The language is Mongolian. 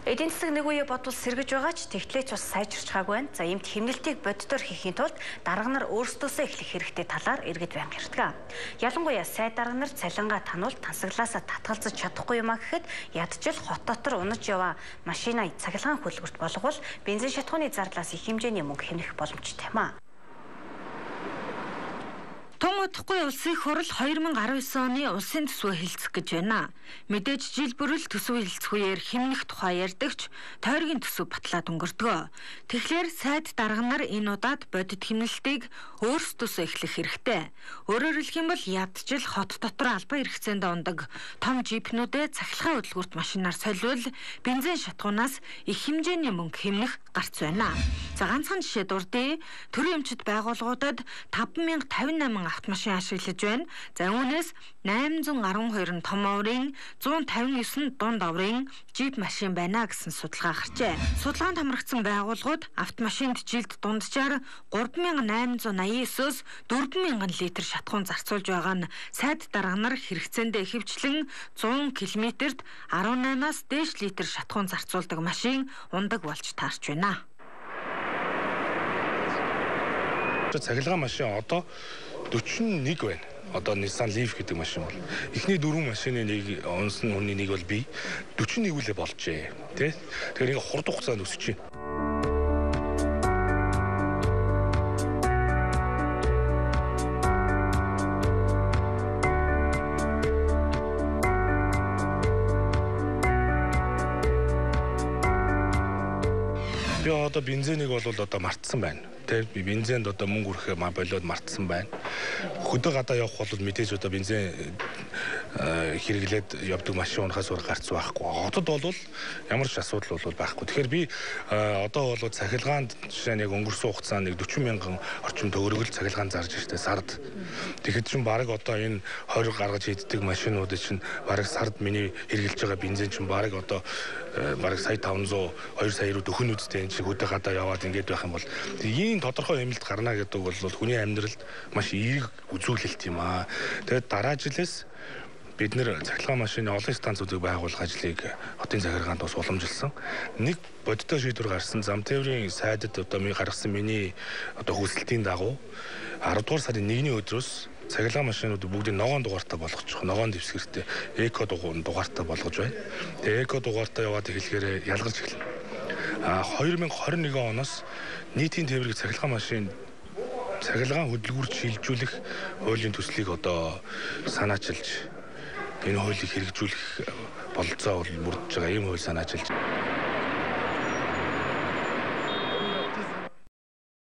Эдийн засаг нэг үе бодвол сэргэж байгаа ч тэгтлээч бас сайжирч байгаагүй байна. За иймд хэмнэлтийг боддоор хийхийн тулд дарга нар өөрсдөөсөө эхлэх хэрэгтэй талаар иргэд байнга ярьдаг. Ялангуяа сайд дарга нар цалингаа тануул тансаглаасаа татгалзаж чадахгүй юмаа гэхэд ядчил хот дотор унаж яваа машина цахилгаан хөлбөрт болгол бензин шатхууны зардлаас их хэмжээний мөнгө хэмнэх боломжтой юм а. Тун удахгүй улсын хурал 2019 оны улсын төсвөө хэлцэх гэж байна. Мэдээж жил бүрэл төсвөө хэлцэх үеэр хэмнэх тухай ярьдагч тойргийн төсөв батлаад өнгөрдөг. Тэгэхээр сайд дарга нар энэ удаад бодит хэмнэлтийг өөрсдөөсөө эхлэх хэрэгтэй. Өөрөөр хэлэх юм бол ядчил хот дотор албан хэрэгцээнд ундаг том жипнүүдээ цахилгаан хөдөлгүүрт машинаар солиул бензин шатхуунаас их хэмжээний мөнгө хэмнэх гарц байна. За ганцхан жишээ дурдъя. Төрийн эмчит байгууллагуудад 5058 автомашин ашиглаж байна. За үүнээс 812 нь том оврын, 159 дунд оврын жип машин байна гэсэн судалгаа гарчээ. Судалгаанд хамрагдсан байгууллагууд автомашинд жилд дунджаар 3889-өөс 4000 литр шатхуун зарцуулж байгаа нь сайд дарга нар хэрэгцээндээ ихэвчлэн 100 км-т 18-аас дээш литр шатхуун зарцуулдаг машин ундаг болж таарч байна. Цахилгаан машин одоо 41 байна. Одоо Nissan Leaf гэдэг машин бол эхний 4 машины нэг унсан хүний нэг бол би 41 үлээ болжээ. Тэ? Тэгэхээр ингээ хурд хугацаанд өсөж байна. Би одоо бензинийг бол одоо мартсан байна. Би бензинд одоо мөнгө өрөхөө болоод мартсан байна. Хөдөө гадаа явах бол мэдээж одоо бензин хэрэглээд явдаг машин унахаас өөр гарц байхгүй. Хотод бол ямар ч асуудал бол байхгүй. Тэгэхээр би одоо бол цахилгаанд жишээ нь яг өнгөрсөн хугацаанд 40 мянган орчим төгрөгөл цахилгаан зарж штэ сард. Тэгэхэд чинь баг одоо энэ 20 гаргаж хийддэг машинууд чинь баг сард миний хэрэгжилж байгаа бензин чинь баг одоо баг сая 500 2 сая руу дөхөн үсттэй энэ чинь хөдөө гадаа яваад ингэж байх юм бол ийм тодорхой хэмнэлт гарна гэдэг бол хүний амьдралд маш эерэг үзүүлэлт юм аа. Тэгээд дараа жилээс бид нэр цахилгаан машины олон станцуудыг байгуулах ажлыг хотын захиргаанд бас уламжилсан. Нэг бодиттой шийдвэр гарсан. Зам тээврийн сайдад одоо гаргасан миний одоо хүсэлтийн дагуу 10 дугаар сарын 1-ний өдрөөс цахилгаан машинууд бүгдийг ногоон дугаартай болгочих. Ногоон дэвсгэртэй эко дугаартай болгож байна. Тэгээ эко дугаартай яваад эхлэхээр ялгарч эхэлнэ. 2021 оноос нийтийн тээврийг цахилгаан машин цахилгаан хөдөлгүүрт шилжүүлэх хуулийн төслийг одоо санаачилж энэ хуулийг хэрэгжүүлэх бололцоо бол бүрдэж байгаа ийм хууль санаачилж